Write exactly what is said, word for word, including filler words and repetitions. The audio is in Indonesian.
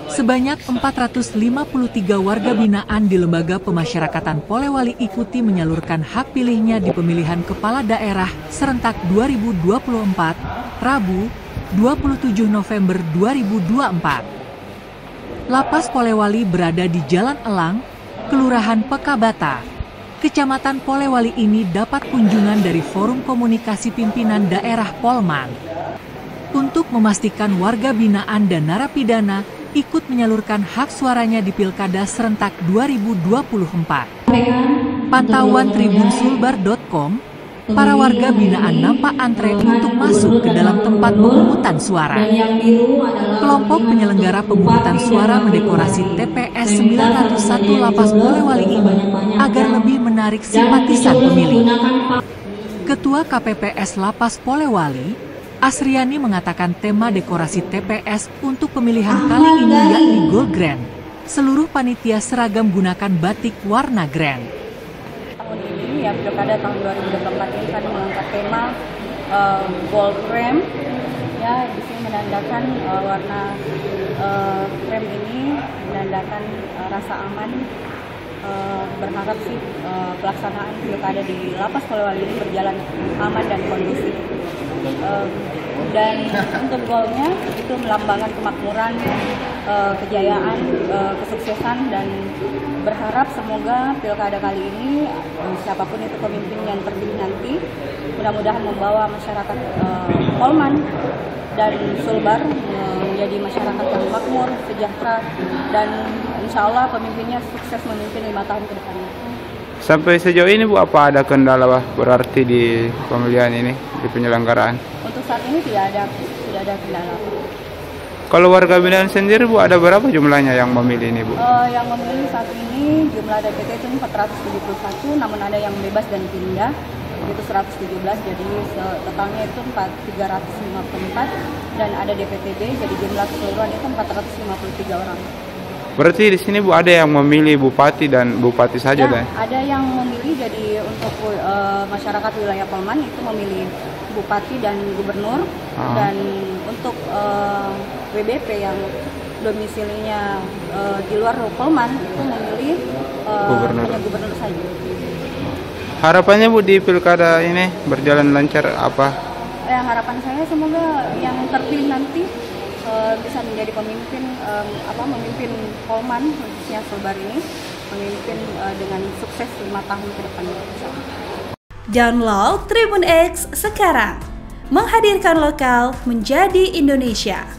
Sebanyak empat ratus lima puluh tiga warga binaan di Lembaga Pemasyarakatan Polewali ikuti menyalurkan hak pilihnya di pemilihan kepala daerah serentak dua ribu dua puluh empat, Rabu, dua puluh tujuh November dua ribu dua puluh empat. Lapas Polewali berada di Jalan Elang, Kelurahan Pekabata, Kecamatan Polewali ini dapat kunjungan dari Forum Komunikasi Pimpinan Daerah Polman. Untuk memastikan warga binaan dan narapidana ikut menyalurkan hak suaranya di Pilkada serentak dua ribu dua puluh empat. Pantauan Tribun Sulbar dot com, para warga binaan nampak antre untuk masuk ke dalam tempat pemungutan suara. Kelompok penyelenggara pemungutan suara mendekorasi T P S sembilan ratus satu Lapas Polewali ini agar lebih menarik simpatisan pemilih. Ketua K P P S Lapas Polewali, Asriani, mengatakan tema dekorasi T P S untuk pemilihan kali ini yakni Gold Grand. Seluruh panitia seragam gunakan batik warna grand. Tahun ini ya, Pilkada tahun dua ribu dua puluh empat ini kan mengangkat tema uh, Gold Grand. Ya, di sini menandakan uh, warna uh, krem ini menandakan uh, rasa aman. Uh, berharap sih uh, pelaksanaan Pilkada di Lapas Polewali ini berjalan aman dan kondusif. Uh, dan untuk goalnya itu melambangkan kemakmuran, uh, kejayaan, uh, kesuksesan, dan berharap semoga Pilkada kali ini uh, siapapun itu pemimpin yang terpilih nanti mudah-mudahan membawa masyarakat uh, Polman dan Sulbar uh, menjadi masyarakat yang makmur, sejahtera, dan insya Allah pemimpinnya sukses memimpin lima tahun ke depannya. Sampai sejauh ini Bu, apa ada kendala berarti di pemilihan ini, di penyelenggaraan? Untuk saat ini tidak ada tidak ada kendala. Kalau warga binaan sendiri Bu, ada berapa jumlahnya yang memilih ini Bu? Uh, yang memilih saat ini jumlah D P T itu empat ratus tujuh puluh satu, namun ada yang bebas dan pindah itu seratus tujuh belas, jadi totalnya itu tiga ratus lima puluh empat, dan ada D P T B, jadi jumlah keseluruhan itu empat ratus lima puluh tiga orang. Berarti di sini Bu ada yang memilih bupati dan bupati saja ya, deh? Ada yang memilih, jadi untuk uh, masyarakat wilayah Polman itu memilih bupati dan gubernur, ah. dan untuk uh, W B P yang domisilinya uh, di luar Polman itu memilih uh, gubernur. hanya gubernur saja. Harapannya Bu di Pilkada ini berjalan lancar apa? Ya, harapan saya semoga yang terpilih nanti uh, bisa menjadi pemimpin, um, apa memimpin Polman khususnya Sulbar ini, memimpin uh, dengan sukses lima tahun ke depan. Download Tribun X sekarang, menghadirkan lokal menjadi Indonesia.